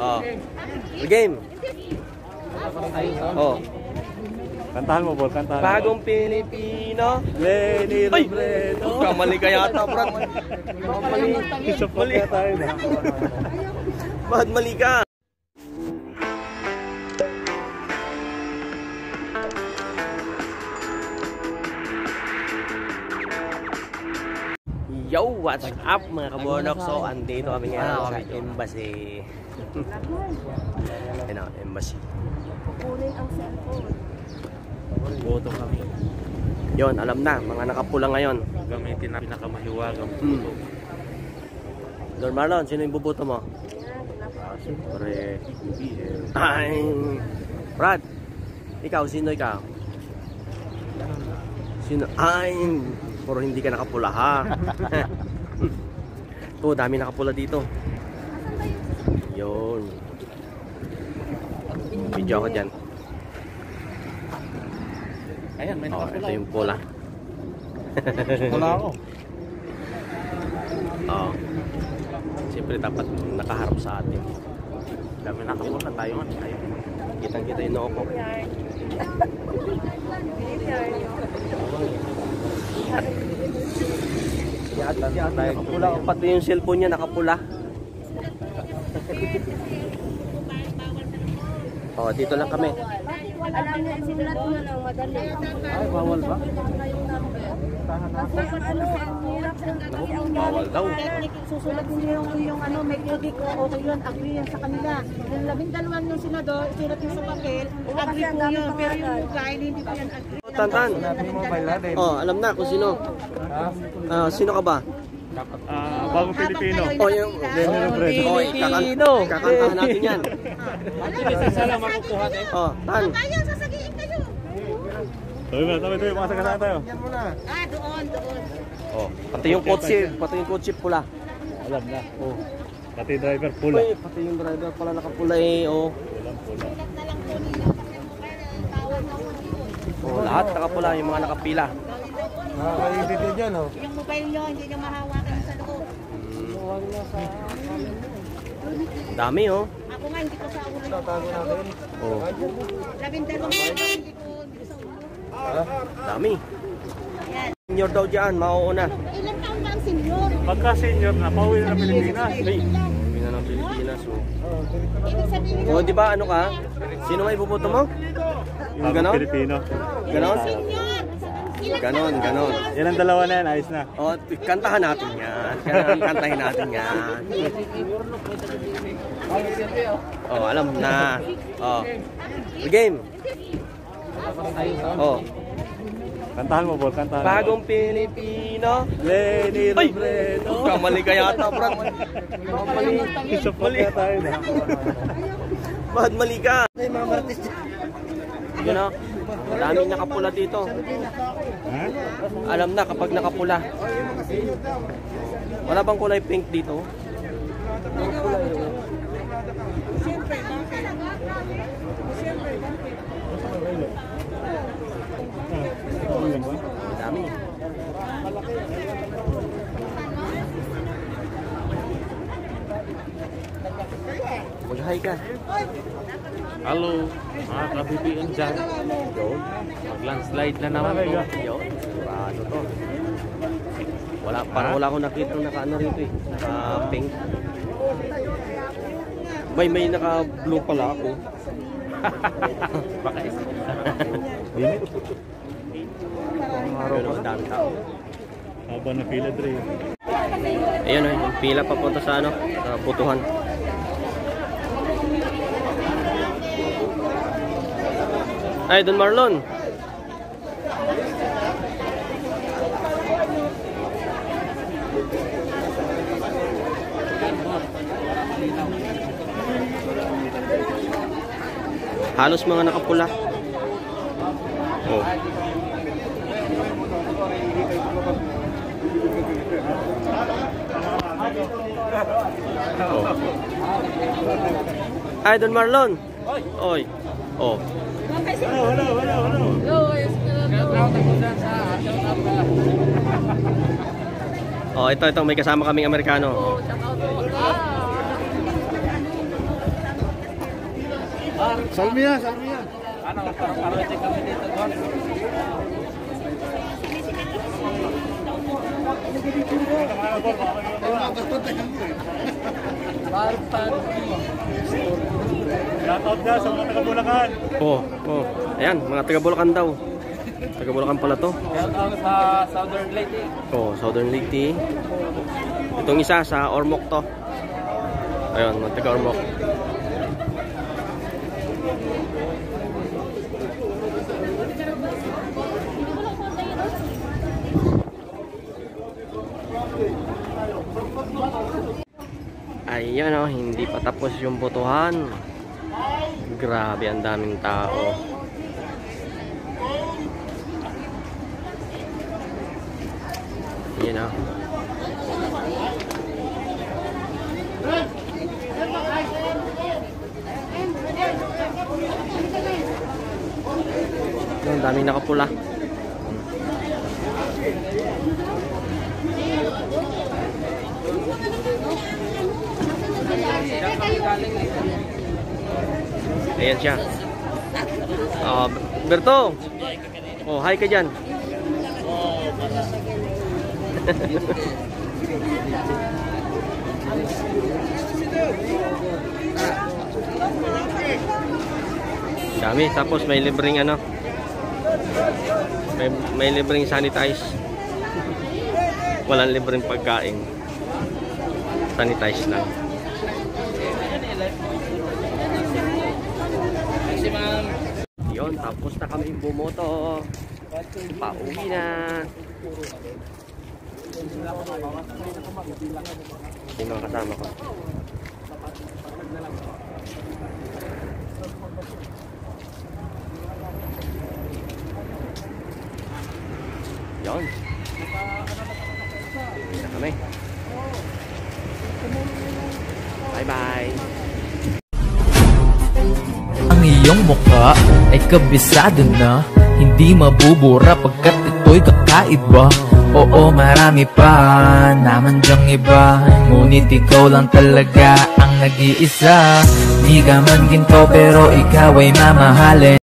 Oh. Game. Oh. Kantahan mo, Bol. Kantahan mo. Bagong Pilipino. Lenny Robredo. Kamali ka yata, Brad. Mali. Mali tayo na. Bakit mali ka? Yo, what's up mga kabonok? So, andito kami ngayon sa embassy. Ayun, embassy. Kunin ang cellphone. Boto kami. Yon, alam na, mga nakapula ngayon. Gamitin na pinakamahiwagang puto. Don Marlon, sino yung bubuto mo? Siyempre, Ay, Brad, ikaw, sino ikaw? Sino? Ay, puro hindi ka nakapula ha. Ito, dami nakapula dito. Yun. Video ako dyan. ayan, may Oh, nakapula. ito yung pula. Pula ako. Oh. Siyempre dapat nakaharap sa atin. Dami nakapula tayo. Kitang-kita yung noo ko. Nakapula. Pati yung cellphone niya nakapula. Oh, dito lang kami. Alam niyo, sinulat mo ng madali. Ay, bawal ba? Bawal daw. Susulat niyo yung ano, may kudik o okay yun, agree yan sa kanila. Yung 12 yung senador, sulat niyo sa papel, agree po yun. Pero yung kain, hindi po yan agree. Tantan. Oh, alam na kung sino. Sino ka ba? Bagong Pilipino. Oh, yung Lenny Robredo. Oh, kakantahan natin yan. Sala makukuha eh. Oh, Tan. Kaya, sasagiin kayo. Tabi, mga sagasaan tayo. Doon. Oh, pati yung kotse pula. Alam na. Oh. Pati driver pula. Uy, pati yung driver pala nakapula eh. Oh. Pula. Oh, lahat nakapula yung mga nakapila. Nakakaibig dyan, oh. Yung mobile nyo, hindi nyo mahawakan sa loob. Dami oh. Ako nga, hindi ko sa ulo. Oh, 12 hindi ko sa ulo. dami. Senior daw dyan, mauuna. Ilang taon ba ang senior? Pagka senior na, pauwi na ng Pilipinas. Ay, uwi na ng Pilipinas. Oh. Ibig sabihin, Oh, di ba ano ka? Sino nga ibubuto mo? Yung Bagong ganon? Pilipino. Ganon? senior. Ganon. Yan ang dalawa na yan, ayos na. Oh, kantahan natin yan. Kantahin natin yan. Oh, alam na. Oh. Game. Oh. Kantahan mo, Bol. Kantahan mo. Bagong Pilipino. Lenny Ay! Robredo. Kamali ka yata, Brad. Mali. Mali tayo na. Bakit mali ka? Yun o. Daming nakapula dito. Ha? Alam na kapag nakapula. Wala bang kulay pink dito? Dami. Mag-hi ka. Halo, mga kabibian dyan. Yun. Mag-landslide na naman to. Yun. Sigurado to. Parang wala akong nakita ng naka-ano rito eh. Naka-pink. May naka-blue pala ako. Baka isa. Yun o, dami tao. Haba na pila, Dre. Ayun o, yung pila papunta sa ano, sa putuhan. Ay, Don Marlon. Halos mga nakapula. Oh. Oh. Ay, Don Marlon. Oy. Oh. Oh, ito may kasama kaming Amerikano. Salmiya, salmiya. Ano, parang check kami dito, Don. Shoutout na sa mga taga-Bulacan. Oh. Ayan, mga taga Bulacan daw. Taga Bulacan pala to. Shoutout sa Southern Leyte. Oh, Southern Leyte. Itong isa sa Ormoc to. Ayun, mga taga Ormoc. Ayan oh, hindi pa tapos yung botohan. Grabe, ang daming tao. Ayan oh. Ang daming nakapula. Ayan siya. Berto. Oh, hi ka dyan. Dami. Tapos may libreng ano. May libreng sanitize. Walang libreng pagkain. Sanitize lang. Yun, tapos na kami bumoto. Pauwi na. Yung mga kasama ko. Yun. Uwi na kami. Bye-bye. Ang iyong mukha ay kabisado na, hindi mabubura pagkat ito'y kakaiba. Oo, marami pa naman dyang iba, ngunit ikaw lang talaga ang nag-iisa. Di ka man ginto pero ikaw ay mamahalin.